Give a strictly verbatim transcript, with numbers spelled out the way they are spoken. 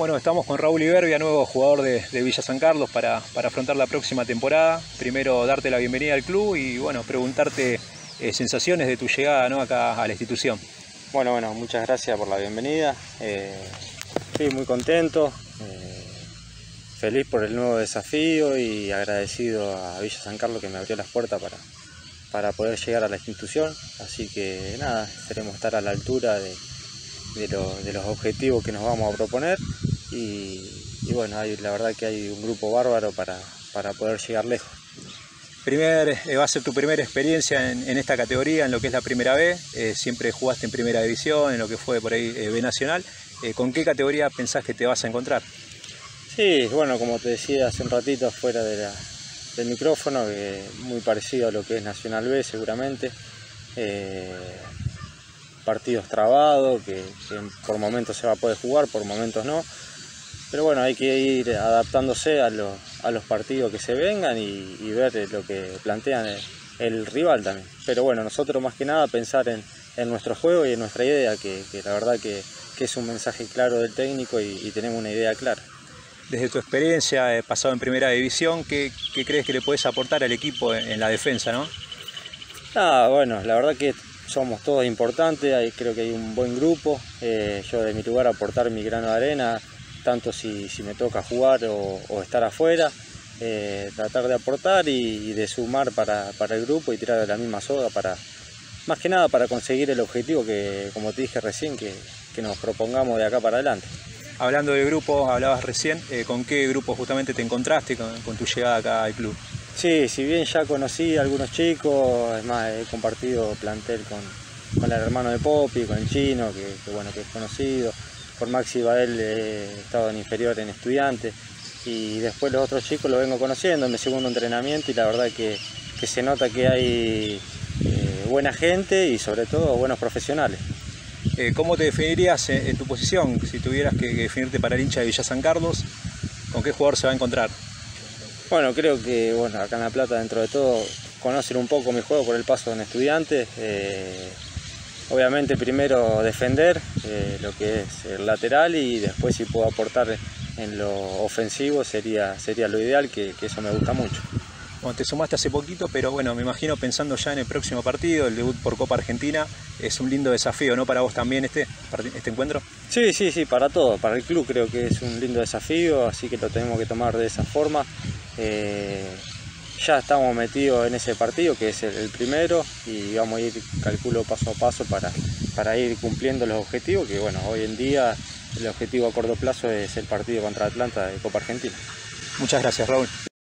Bueno, estamos con Raúl Iberbia, nuevo jugador de, de Villa San Carlos para, para afrontar la próxima temporada. Primero darte la bienvenida al club y bueno, preguntarte eh, sensaciones de tu llegada, ¿no?, acá a la institución. Bueno, bueno, muchas gracias por la bienvenida. Eh, sí, muy contento, eh, feliz por el nuevo desafío y agradecido a Villa San Carlos que me abrió las puertas para, para poder llegar a la institución. Así que nada, esperemos estar a la altura de, de, lo, de los objetivos que nos vamos a proponer. Y, y bueno, hay, la verdad que hay un grupo bárbaro para, para poder llegar lejos. Primer, eh, va a ser tu primera experiencia en, en esta categoría, en lo que es la primera B. Eh, siempre jugaste en primera división, en lo que fue por ahí eh, B Nacional. Eh, ¿Con qué categoría pensás que te vas a encontrar? Sí, bueno, como te decía hace un ratito fuera de la, del micrófono, que muy parecido a lo que es Nacional B seguramente. Eh, partidos trabados, que, que por momentos se va a poder jugar, por momentos no. Pero bueno, hay que ir adaptándose a, lo, a los partidos que se vengan y, y ver lo que plantean el, el rival también. Pero bueno, nosotros más que nada pensar en, en nuestro juego y en nuestra idea, que, que la verdad que, que es un mensaje claro del técnico y, y tenemos una idea clara. Desde tu experiencia, eh, pasado en primera división, ¿qué, qué crees que le puedes aportar al equipo en, en la defensa, no? Ah, bueno, la verdad que somos todos importantes, hay, creo que hay un buen grupo. Eh, yo de mi lugar aportar mi grano de arena, tanto si, si me toca jugar o, o estar afuera, eh, tratar de aportar y, y de sumar para, para el grupo y tirar de la misma soga, para, más que nada para conseguir el objetivo que, como te dije recién, que, que nos propongamos de acá para adelante. Hablando de grupo, hablabas recién, eh, ¿con qué grupo justamente te encontraste con, con tu llegada acá al club? Sí, si bien ya conocí a algunos chicos, es más, he compartido plantel con, con el hermano de Popi, con el Chino, que, que bueno, que es conocido. Por Maxi Bael he estado en inferior en Estudiantes y después los otros chicos los vengo conociendo en mi segundo entrenamiento y la verdad que, que se nota que hay eh, buena gente y sobre todo buenos profesionales. Eh, ¿Cómo te definirías en, en tu posición? Si tuvieras que, que definirte para el hincha de Villa San Carlos, ¿con qué jugador se va a encontrar? Bueno, creo que bueno, acá en La Plata dentro de todo conocen un poco mi juego por el paso en Estudiantes. Eh, Obviamente primero defender eh, lo que es el lateral y después si puedo aportar en lo ofensivo sería, sería lo ideal, que, que eso me gusta mucho. Bueno, te sumaste hace poquito, pero bueno, me imagino pensando ya en el próximo partido, el debut por Copa Argentina, es un lindo desafío, ¿no?, para vos también este, este encuentro. Sí, sí, sí, para todo, para el club creo que es un lindo desafío, así que lo tenemos que tomar de esa forma. Eh, Ya estamos metidos en ese partido, que es el, el primero, y vamos a ir, calculo, paso a paso para, para ir cumpliendo los objetivos, que bueno, hoy en día el objetivo a corto plazo es el partido contra Atlanta de Copa Argentina. Muchas gracias, Raúl.